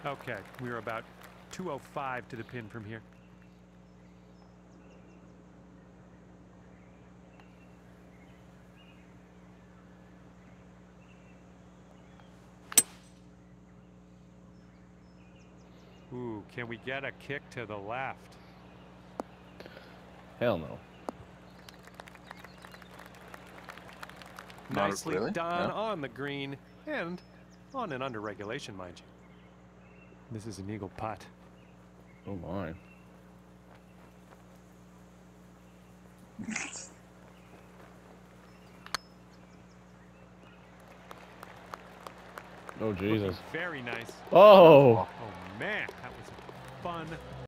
Okay, we're about 205 to the pin from here. Ooh, can we get a kick to the left? Hell no. Nicely really? done No? on the green and on an under regulation, mind you. This is an eagle putt. Oh my. Oh Jesus. Looking very nice. Oh. Oh man, that was fun.